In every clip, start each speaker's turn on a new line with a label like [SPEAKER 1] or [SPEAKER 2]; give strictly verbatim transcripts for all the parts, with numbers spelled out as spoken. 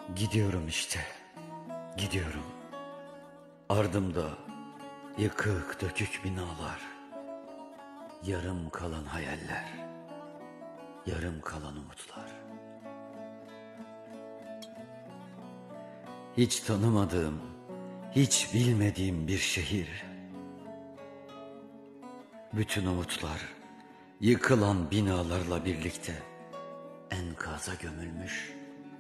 [SPEAKER 1] Gidiyorum işte, gidiyorum. Ardımda yıkık dökük binalar, yarım kalan hayaller, yarım kalan umutlar. Hiç tanımadığım, hiç bilmediğim bir şehir. Bütün umutlar yıkılan binalarla birlikte enkaza gömülmüş.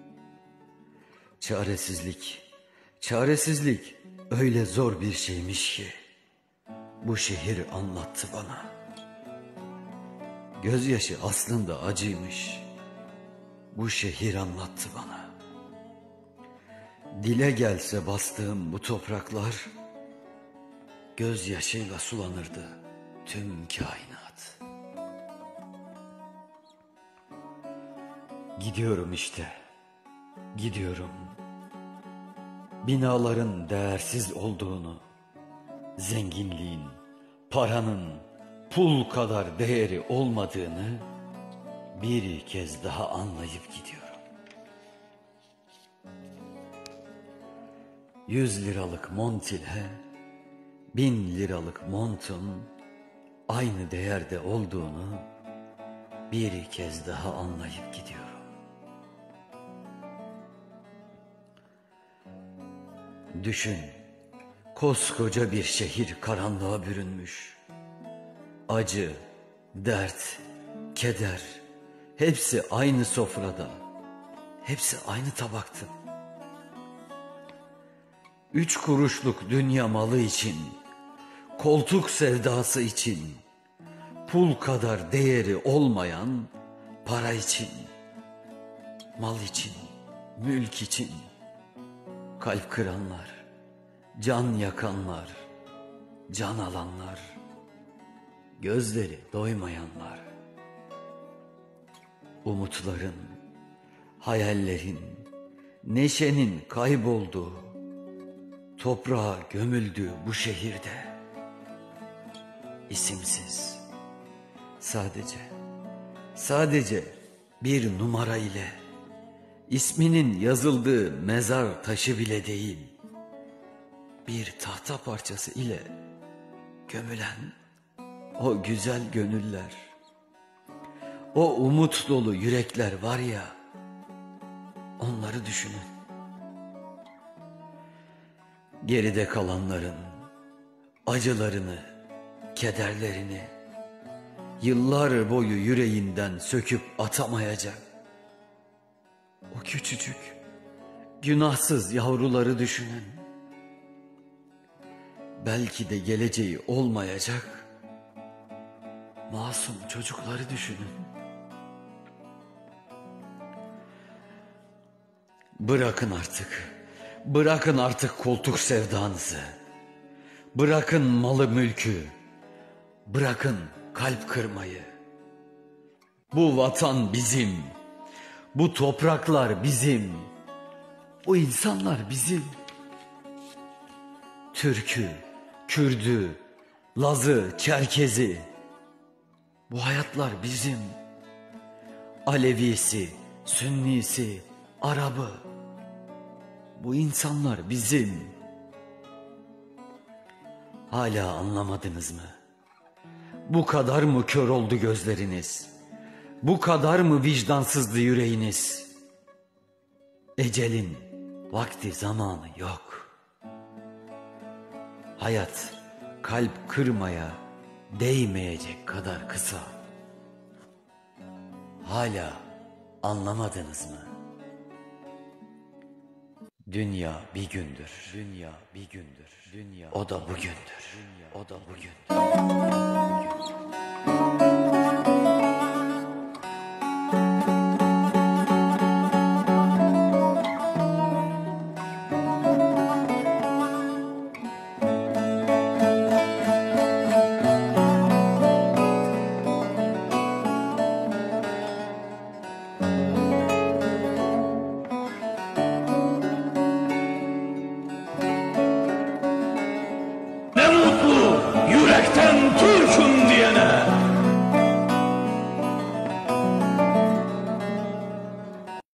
[SPEAKER 1] Çaresizlik, çaresizlik öyle zor bir şeymiş ki bu şehir anlattı bana. Gözyaşı aslında acıymış, bu şehir anlattı bana. Dile gelse bastığım bu topraklar gözyaşıyla sulanırdı tüm kainat. Gidiyorum işte, gidiyorum. Binaların değersiz olduğunu, zenginliğin, paranın pul kadar değeri olmadığını bir kez daha anlayıp gidiyorum. Yüz liralık mont ile bin liralık montun aynı değerde olduğunu bir kez daha anlayıp gidiyorum. Düşün, koskoca bir şehir karanlığa bürünmüş. Acı, dert, keder, hepsi aynı sofrada, hepsi aynı tabakta. Üç kuruşluk dünya malı için, koltuk sevdası için, pul kadar değeri olmayan para için, mal için, mülk için, kalp kıranlar, can yakanlar, can alanlar, gözleri doymayanlar, umutların, hayallerin, neşenin kaybolduğu, toprağa gömüldüğü bu şehirde isimsiz, sadece, sadece bir numara ile, isminin yazıldığı mezar taşı bile değil, bir tahta parçası ile gömülen o güzel gönüller, o umut dolu yürekler var ya, onları düşünün. Geride kalanların acılarını, kederlerini yıllar boyu yüreğinden söküp atamayacak o küçücük, günahsız yavruları düşünün. Belki de geleceği olmayacak masum çocukları düşünün. Bırakın artık, bırakın artık koltuk sevdanızı. Bırakın malı mülkü, bırakın kalp kırmayı. Bu vatan bizim, bu topraklar bizim, bu insanlar bizim. Türk'ü, Kürd'ü, Laz'ı, Çerkez'i, bu hayatlar bizim. Alevisi, Sünnisi, Arabı, bu insanlar bizim. Hala anlamadınız mı? Bu kadar mı kör oldu gözleriniz? Bu kadar mı vicdansızdı yüreğiniz? Ecelin vakti zamanı yok. Hayat kalp kırmaya değmeyecek kadar kısa. Hala anlamadınız mı? Dünya bir gündür. Dünya bir gündür. Dünya o da bugündür. Dünya o da bugündür.